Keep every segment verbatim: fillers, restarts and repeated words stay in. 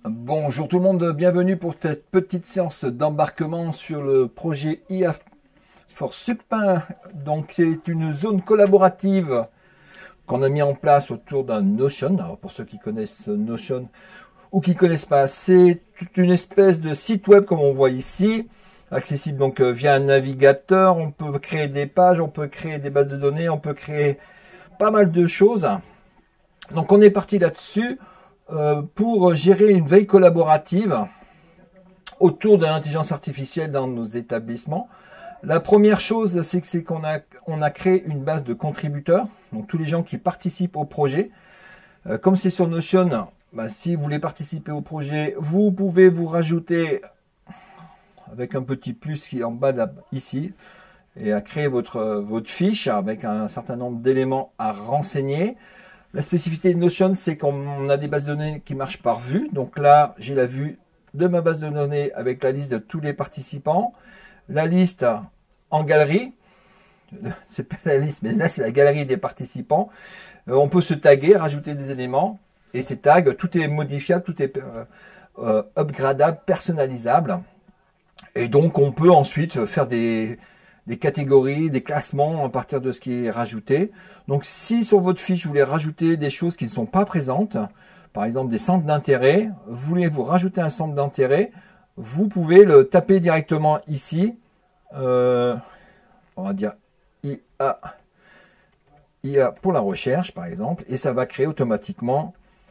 Bonjour tout le monde, bienvenue pour cette petite séance d'embarquement sur le projet I A for Sup. Donc c'est une zone collaborative qu'on a mis en place autour d'un Notion. Alors pour ceux qui connaissent Notion ou qui ne connaissent pas, c'est une espèce de site web comme on voit ici, accessible donc via un navigateur. On peut créer des pages, on peut créer des bases de données, on peut créer pas mal de choses. Donc on est parti là-dessus. Euh, pour gérer une veille collaborative autour de l'intelligence artificielle dans nos établissements. La première chose, c'est que c'est qu'on a, on a créé une base de contributeurs, donc tous les gens qui participent au projet. Euh, comme c'est sur Notion, bah, si vous voulez participer au projet, vous pouvez vous rajouter avec un petit plus qui est en bas là, ici, et à créer votre, votre fiche avec un certain nombre d'éléments à renseigner. La spécificité de Notion, c'est qu'on a des bases de données qui marchent par vue. Donc là, j'ai la vue de ma base de données avec la liste de tous les participants. La liste en galerie. C'est pas la liste, mais là, c'est la galerie des participants. Euh, on peut se taguer, rajouter des éléments. Et ces tags, tout est modifiable, tout est euh, euh, upgradable, personnalisable. Et donc, on peut ensuite faire des... des catégories, des classements à partir de ce qui est rajouté. Donc si sur votre fiche, vous voulez rajouter des choses qui ne sont pas présentes, par exemple des centres d'intérêt, vous voulez vous rajouter un centre d'intérêt, vous pouvez le taper directement ici, euh, on va dire I A, I A pour la recherche par exemple, et ça va créer automatiquement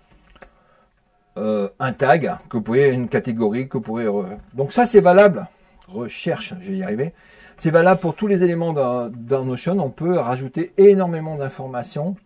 euh, un tag, que vous pouvez, une catégorie que vous pourrez... Donc ça c'est valable, recherche, je vais y arriver. C'est valable pour tous les éléments dans, dans Notion. On peut rajouter énormément d'informations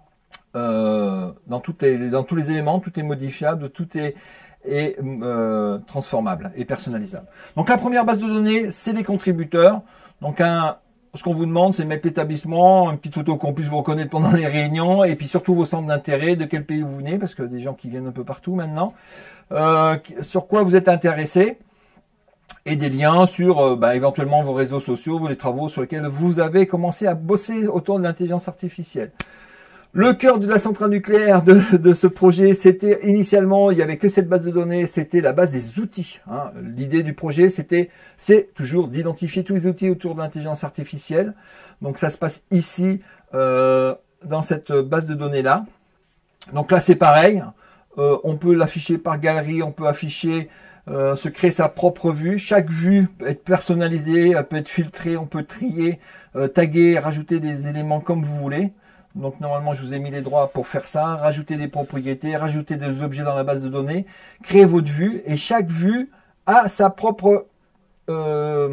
euh, dans, dans tous les éléments. Tout est modifiable, tout est, est euh, transformable et personnalisable. Donc la première base de données, c'est les contributeurs. Donc un, ce qu'on vous demande, c'est mettre l'établissement, une petite photo qu'on puisse vous reconnaître pendant les réunions, et puis surtout vos centres d'intérêt, de quel pays vous venez, parce que des gens qui viennent un peu partout maintenant. Euh, sur quoi vous êtes intéressé. Et des liens sur euh, bah, éventuellement vos réseaux sociaux, les travaux sur lesquels vous avez commencé à bosser autour de l'intelligence artificielle. Le cœur de la centrale nucléaire de, de ce projet, c'était initialement, il n'y avait que cette base de données, c'était la base des outils. Hein. L'idée du projet, c'était, c'est toujours d'identifier tous les outils autour de l'intelligence artificielle. Donc ça se passe ici, euh, dans cette base de données-là. Donc là, c'est pareil. Euh, on peut l'afficher par galerie, on peut afficher... Euh, se créer sa propre vue. Chaque vue peut être personnalisée, elle peut être filtrée, on peut trier, euh, taguer, rajouter des éléments comme vous voulez. Donc normalement, je vous ai mis les droits pour faire ça. Rajouter des propriétés, rajouter des objets dans la base de données, créer votre vue. Et chaque vue a sa propre euh,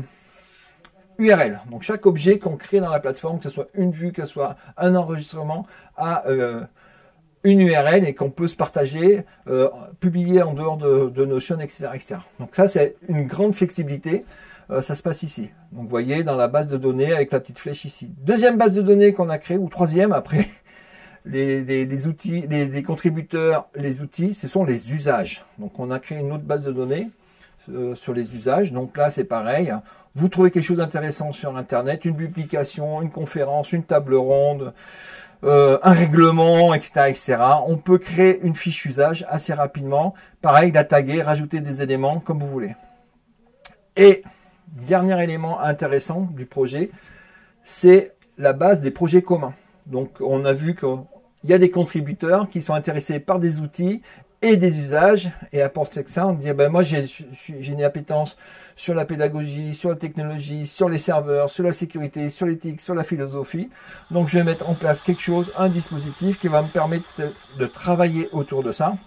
U R L. Donc chaque objet qu'on crée dans la plateforme, que ce soit une vue, que ce soit un enregistrement, a... Euh, une U R L et qu'on peut se partager, euh, publier en dehors de, de Notion, et cetera, et cetera. Donc ça, c'est une grande flexibilité. Euh, ça se passe ici. Donc vous voyez, dans la base de données avec la petite flèche ici. Deuxième base de données qu'on a créée, ou troisième après les, les, les outils, les, les contributeurs, les outils, ce sont les usages. Donc on a créé une autre base de données euh, sur les usages. Donc là, c'est pareil. Vous trouvez quelque chose d'intéressant sur Internet, une publication, une conférence, une table ronde, Euh, un règlement, et cetera, et cetera. On peut créer une fiche usage assez rapidement. Pareil, la taguer, rajouter des éléments comme vous voulez. Et dernier élément intéressant du projet, c'est la base des projets communs. Donc, on a vu qu'il y a des contributeurs qui sont intéressés par des outils et des usages, et à partir de ça, on dit, ben moi j'ai une appétence sur la pédagogie, sur la technologie, sur les serveurs, sur la sécurité, sur l'éthique, sur la philosophie. Donc je vais mettre en place quelque chose, un dispositif qui va me permettre de, de travailler autour de ça.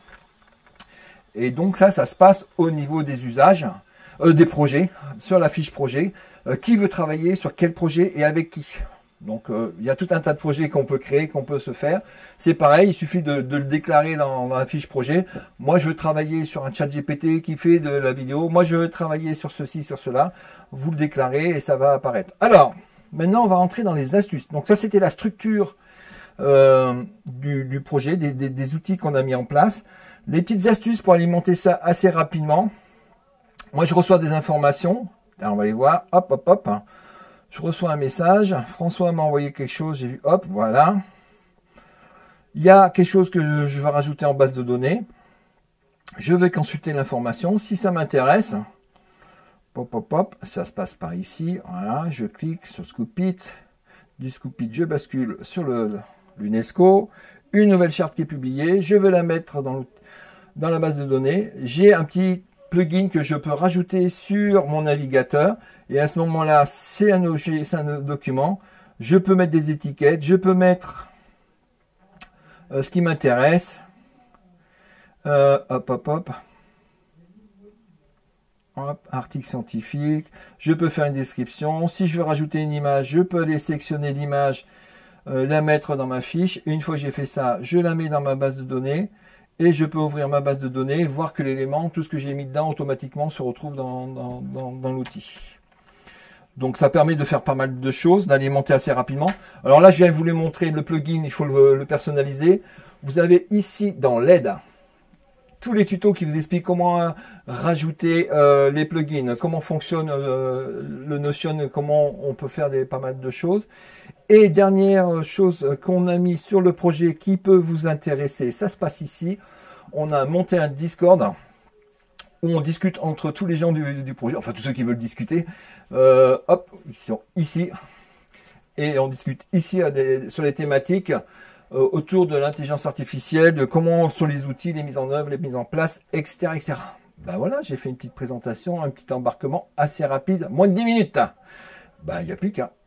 Et donc ça, ça se passe au niveau des usages, euh, des projets, sur la fiche projet. Euh, qui veut travailler sur quel projet et avec qui? Donc, euh, il y a tout un tas de projets qu'on peut créer, qu'on peut se faire. C'est pareil, il suffit de, de le déclarer dans, dans la fiche projet. Moi, je veux travailler sur un chat G P T qui fait de la vidéo. Moi, je veux travailler sur ceci, sur cela. Vous le déclarez et ça va apparaître. Alors, maintenant, on va rentrer dans les astuces. Donc, ça, c'était la structure euh, du, du projet, des, des, des outils qu'on a mis en place. Les petites astuces pour alimenter ça assez rapidement. Moi, je reçois des informations. Là, on va les voir. Hop, hop, hop. Je reçois un message, François m'a envoyé quelque chose, j'ai vu, hop, voilà. Il y a quelque chose que je, je vais rajouter en base de données. Je vais consulter l'information. Si ça m'intéresse, pop, pop, pop, ça se passe par ici. Voilà, je clique sur Scoopit. Du Scoopit, je bascule sur l'UNESCO. Une nouvelle charte qui est publiée. Je vais la mettre dans, le, dans la base de données. J'ai un petit plugin que je peux rajouter sur mon navigateur. Et à ce moment-là, c'est un objet, c'est un document. Je peux mettre des étiquettes. Je peux mettre euh, ce qui m'intéresse. Euh, hop, hop, hop. Hop, article scientifique. Je peux faire une description. Si je veux rajouter une image, je peux aller sélectionner l'image, euh, la mettre dans ma fiche. Et une fois que j'ai fait ça, je la mets dans ma base de données. Et je peux ouvrir ma base de données, voir que l'élément, tout ce que j'ai mis dedans, automatiquement se retrouve dans, dans, dans, dans l'outil. Donc ça permet de faire pas mal de choses, d'alimenter assez rapidement. Alors là, je viens vous les montrer, le plugin, il faut le, le personnaliser. Vous avez ici dans l'aide tous les tutos qui vous expliquent comment rajouter euh, les plugins, comment fonctionne euh, le Notion, comment on peut faire des, pas mal de choses. Et dernière chose qu'on a mis sur le projet qui peut vous intéresser, ça se passe ici. On a monté un Discord où on discute entre tous les gens du, du projet, enfin tous ceux qui veulent discuter. Euh, hop, ils sont ici. Et on discute ici à des, sur les thématiques euh, autour de l'intelligence artificielle, de comment sont les outils, les mises en œuvre, les mises en place, et cetera et cetera. Ben voilà, j'ai fait une petite présentation, un petit embarquement assez rapide, moins de dix minutes. Ben, il n'y a plus qu'à.